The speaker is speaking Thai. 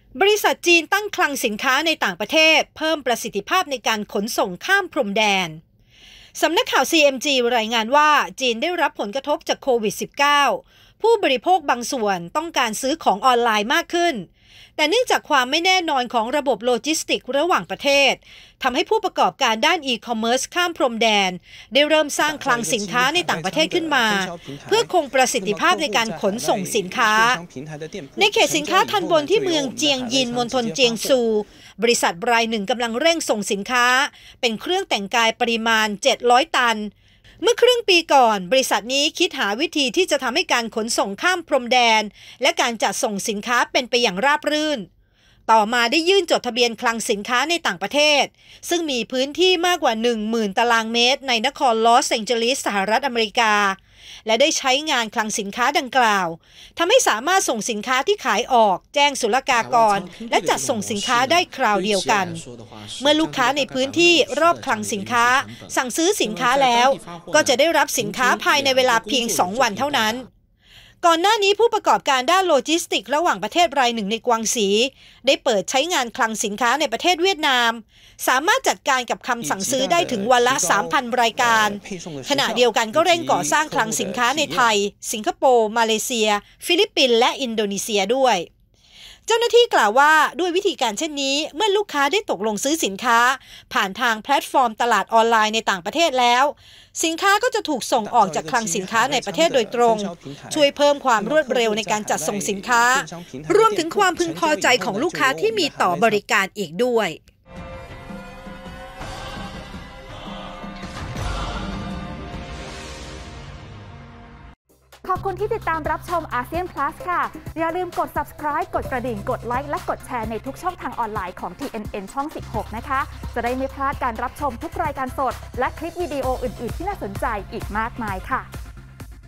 บริษัทจีนตั้งคลังสินค้าในต่างประเทศเพิ่มประสิทธิภาพในการขนส่งข้ามพรมแดนสำนักข่าว CMG รายงานว่าจีนได้รับผลกระทบจากโควิด -19 ผู้บริโภคบางส่วนต้องการซื้อของออนไลน์มากขึ้นแต่เนื่องจากความไม่แน่นอนของระบบโลจิสติกส์ระหว่างประเทศทำให้ผู้ประกอบการด้านอีคอมเมิร์ซข้ามพรมแดนได้เริ่มสร้างคลังสินค้าในต่างประเทศขึ้นมาเพื่อคงประสิทธิภาพในการขนส่งสินค้าในเขตสินค้าทันบนที่เมืองเจียงยินมณฑลเจียงซูบริษัทรายหนึ่งกำลังเร่งส่งสินค้าเป็นเครื่องแต่งกายปริมาณ700 ตันเมื่อครึ่งปีก่อนบริษัทนี้คิดหาวิธีที่จะทำให้การขนส่งข้ามพรมแดนและการจัดส่งสินค้าเป็นไปอย่างราบรื่นต่อมาได้ยื่นจดทะเบียนคลังสินค้าในต่างประเทศซึ่งมีพื้นที่มากกว่า 10,000 ตารางเมตรในนครลอสแองเจลิสสหรัฐอเมริกาและได้ใช้งานคลังสินค้าดังกล่าวทำให้สามารถส่งสินค้าที่ขายออกแจ้งศุลกากรและจัดส่งสินค้าได้คราวเดียวกันเมื่อลูกค้าในพื้นที่รอบคลังสินค้าสั่งซื้อสินค้าแล้วก็จะได้รับสินค้าภายในเวลาเพียง2 วันเท่านั้นก่อนหน้านี้ผู้ประกอบการด้านโลจิสติกส์ระหว่างประเทศรายหนึ่งในกวางซีได้เปิดใช้งานคลังสินค้าในประเทศเวียดนามสามารถจัดการกับคำสั่งซื้อได้ถึงวันละ 3,000 รายการขณะเดียวกันก็เร่งก่อสร้างคลังสินค้าในไทยสิงคโปร์มาเลเซียฟิลิปปินส์และอินโดนีเซียด้วยเจ้าหน้าที่กล่าวว่าด้วยวิธีการเช่นนี้เมื่อลูกค้าได้ตกลงซื้อสินค้าผ่านทางแพลตฟอร์มตลาดออนไลน์ในต่างประเทศแล้วสินค้าก็จะถูกส่งออกจากคลังสินค้าในประเทศโดยตรงช่วยเพิ่มความรวดเร็วในการจัดส่งสินค้ารวมถึงความพึงพอใจของลูกค้าที่มีต่อบริการอีกด้วยขอบคุณที่ติดตามรับชมอาเซียน Plus ค่ะอย่าลืมกด subscribe กดกระดิ่งกดไลค์และกดแชร์ในทุกช่องทางออนไลน์ของ TNN ช่อง 16 นะคะจะได้ไม่พลาดการรับชมทุกรายการสดและคลิปวิดีโออื่นๆที่น่าสนใจอีกมากมายค่ะ